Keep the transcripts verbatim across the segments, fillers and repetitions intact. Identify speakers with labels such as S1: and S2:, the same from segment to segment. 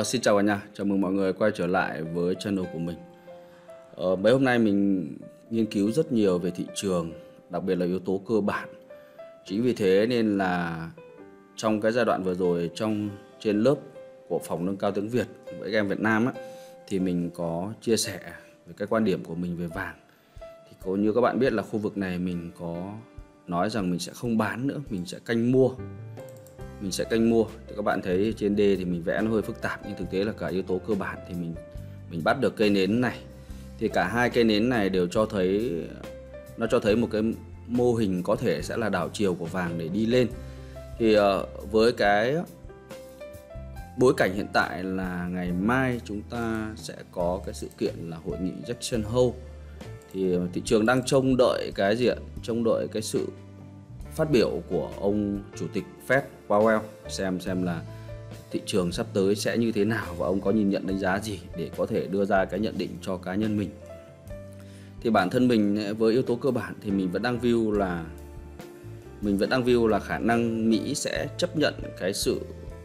S1: Ờ, Xin chào cả nhà, chào mừng mọi người quay trở lại với channel của mình. Ờ, mấy hôm nay mình nghiên cứu rất nhiều về thị trường, đặc biệt là yếu tố cơ bản. Chính vì thế nên là trong cái giai đoạn vừa rồi, trong trên lớp của phòng nâng cao tiếng Việt với các em Việt Nam á, thì mình có chia sẻ về cái quan điểm của mình về vàng. Thì có như các bạn biết là khu vực này mình có nói rằng mình sẽ không bán nữa, mình sẽ canh mua. Mình sẽ canh mua. Thì các bạn thấy trên D thì mình vẽ nó hơi phức tạp, nhưng thực tế là cả yếu tố cơ bản thì mình mình bắt được cây nến này. Thì cả hai cây nến này đều cho thấy nó cho thấy một cái mô hình có thể sẽ là đảo chiều của vàng để đi lên. Thì uh, với cái bối cảnh hiện tại là ngày mai chúng ta sẽ có cái sự kiện là hội nghị Jackson Hole. Thì thị trường đang trông đợi cái gì ạ? Trông đợi cái sự phát biểu của ông chủ tịch Fed Powell, xem xem là thị trường sắp tới sẽ như thế nào và ông có nhìn nhận đánh giá gì để có thể đưa ra cái nhận định cho cá nhân mình. Thì bản thân mình với yếu tố cơ bản thì mình vẫn đang view là mình vẫn đang view là khả năng Mỹ sẽ chấp nhận cái sự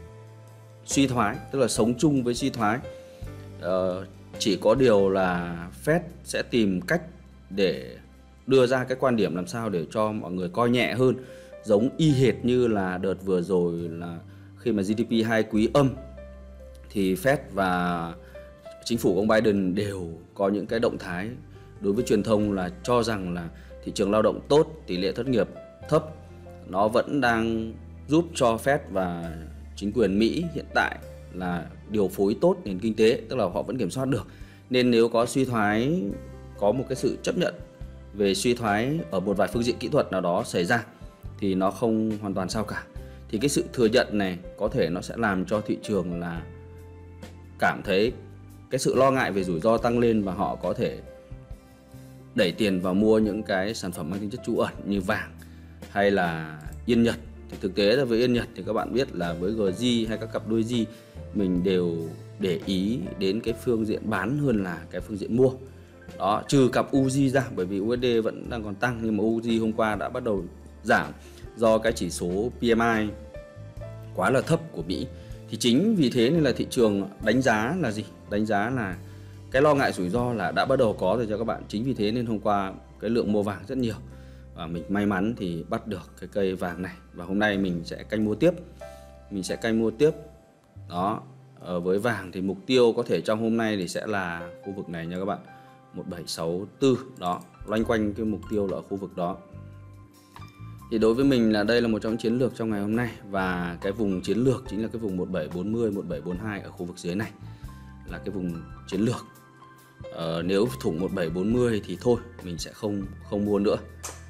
S1: suy thoái, tức là sống chung với suy thoái. Ờ, chỉ có điều là Fed sẽ tìm cách để đưa ra cái quan điểm làm sao để cho mọi người coi nhẹ hơn, giống y hệt như là đợt vừa rồi là khi mà giê đê pê hai quý âm thì Fed và chính phủ của ông Biden đều có những cái động thái đối với truyền thông là cho rằng là thị trường lao động tốt, tỷ lệ thất nghiệp thấp, nó vẫn đang giúp cho Fed và chính quyền Mỹ hiện tại là điều phối tốt nền kinh tế, tức là họ vẫn kiểm soát được. Nên nếu có suy thoái, có một cái sự chấp nhận về suy thoái ở một vài phương diện kỹ thuật nào đó xảy ra thì nó không hoàn toàn sao cả. Thì cái sự thừa nhận này có thể nó sẽ làm cho thị trường là cảm thấy cái sự lo ngại về rủi ro tăng lên và họ có thể đẩy tiền vào mua những cái sản phẩm mang tính chất trú ẩn như vàng hay là yên Nhật. Thì thực tế là với yên Nhật thì các bạn biết là với giê giê hay các cặp đôi G mình đều để ý đến cái phương diện bán hơn là cái phương diện mua. Đó, trừ cặp u giê ra, bởi vì u ét đê vẫn đang còn tăng, nhưng mà u giê hôm qua đã bắt đầu giảm do cái chỉ số pê em i quá là thấp của Mỹ. Thì chính vì thế nên là thị trường đánh giá là gì? Đánh giá là cái lo ngại rủi ro là đã bắt đầu có rồi cho các bạn. Chính vì thế nên hôm qua cái lượng mua vàng rất nhiều và mình may mắn thì bắt được cái cây vàng này. Và hôm nay mình sẽ canh mua tiếp. Mình sẽ canh mua tiếp. Đó, ở với vàng thì mục tiêu có thể trong hôm nay thì sẽ là khu vực này nha các bạn, một bảy sáu tư. Đó, loanh quanh cái mục tiêu là ở khu vực đó. Thì đối với mình là đây là một trong những chiến lược trong ngày hôm nay. Và cái vùng chiến lược chính là cái vùng một bảy bốn mươi, một bảy bốn hai ở khu vực dưới này là cái vùng chiến lược. ờ, Nếu thủng một bảy bốn mươi thì thôi, mình sẽ không không mua nữa.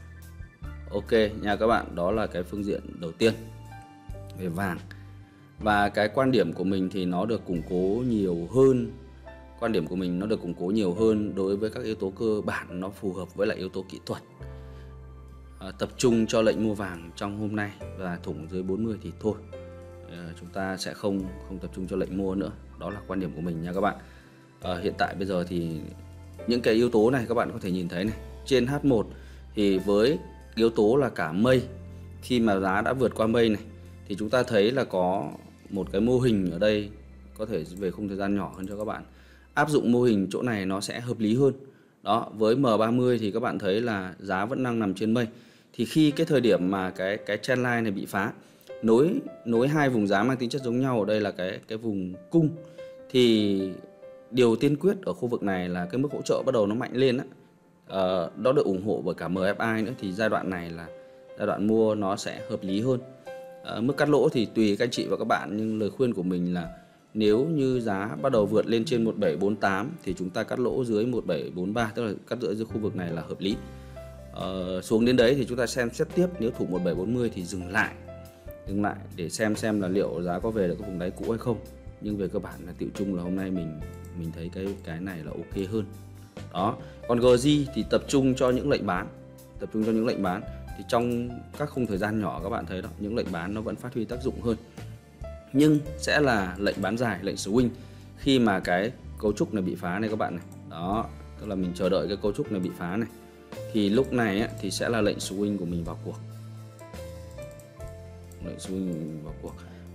S1: Ok nha các bạn, đó là cái phương diện đầu tiên về vàng. Và cái quan điểm của mình thì nó được củng cố nhiều hơn. Quan điểm của mình nó được củng cố nhiều hơn đối với các yếu tố cơ bản, nó phù hợp với lại yếu tố kỹ thuật. À, tập trung cho lệnh mua vàng trong hôm nay và thủng dưới bốn mươi thì thôi, à, chúng ta sẽ không không tập trung cho lệnh mua nữa. Đó là quan điểm của mình nha các bạn. À, hiện tại bây giờ thì những cái yếu tố này các bạn có thể nhìn thấy này, trên hát một thì với yếu tố là cả mây, khi mà giá đã vượt qua mây này thì chúng ta thấy là có một cái mô hình ở đây, có thể về khung thời gian nhỏ hơn cho các bạn. Áp dụng mô hình chỗ này nó sẽ hợp lý hơn. Đó, với M ba mươi thì các bạn thấy là giá vẫn đang nằm trên mây. Thì khi cái thời điểm mà cái cái trendline này bị phá, nối nối hai vùng giá mang tính chất giống nhau ở đây là cái cái vùng cung, thì điều tiên quyết ở khu vực này là cái mức hỗ trợ bắt đầu nó mạnh lên đó. Ờ, đó được ủng hộ bởi cả em ép i nữa, thì giai đoạn này là giai đoạn mua nó sẽ hợp lý hơn. Ờ, mức cắt lỗ thì tùy các anh chị và các bạn, nhưng lời khuyên của mình là nếu như giá bắt đầu vượt lên trên một bảy bốn tám thì chúng ta cắt lỗ dưới một bảy bốn ba, tức là cắt giữa dưới khu vực này là hợp lý. Ờ, xuống đến đấy thì chúng ta xem xét tiếp, nếu thủ một bảy bốn mươi thì dừng lại dừng lại để xem xem là liệu giá có về được cái vùng đáy cũ hay không. Nhưng về cơ bản là tiệu chung là hôm nay mình mình thấy cái cái này là ok hơn. Đó, còn giê giê thì tập trung cho những lệnh bán, tập trung cho những lệnh bán thì trong các khung thời gian nhỏ các bạn thấy đó, những lệnh bán nó vẫn phát huy tác dụng hơn. Nhưng sẽ là lệnh bán dài, lệnh swing khi mà cái cấu trúc này bị phá này các bạn này. Đó, tức là mình chờ đợi cái cấu trúc này bị phá này, thì lúc này ấy, thì sẽ là lệnh swing của mình vào cuộc. Lệnh swing vào cuộc.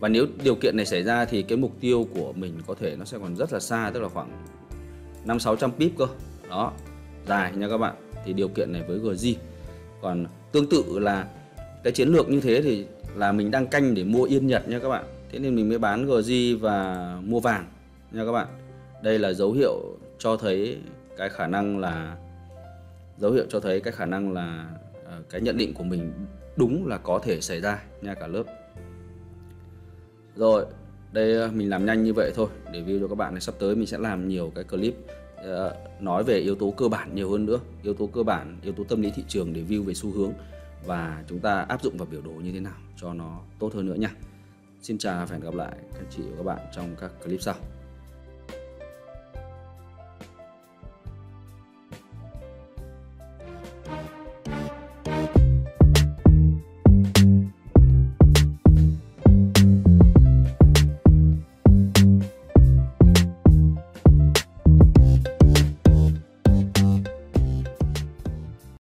S1: Và nếu điều kiện này xảy ra thì cái mục tiêu của mình có thể nó sẽ còn rất là xa, tức là khoảng năm sáu trăm pip cơ. Đó, dài nha các bạn. Thì điều kiện này với giê giê. Còn tương tự là cái chiến lược như thế thì là mình đang canh để mua yên Nhật nha các bạn. Thế nên mình mới bán giê giê và mua vàng nha các bạn. Đây là dấu hiệu cho thấy cái khả năng là dấu hiệu cho thấy cái khả năng là uh, cái nhận định của mình đúng là có thể xảy ra nha cả lớp. Rồi, đây mình làm nhanh như vậy thôi để review cho các bạn. Này sắp tới mình sẽ làm nhiều cái clip uh, nói về yếu tố cơ bản nhiều hơn nữa, yếu tố cơ bản, yếu tố tâm lý thị trường để view về xu hướng và chúng ta áp dụng vào biểu đồ như thế nào cho nó tốt hơn nữa nha. Xin chào và hẹn gặp lại các chị và các bạn trong các clip sau.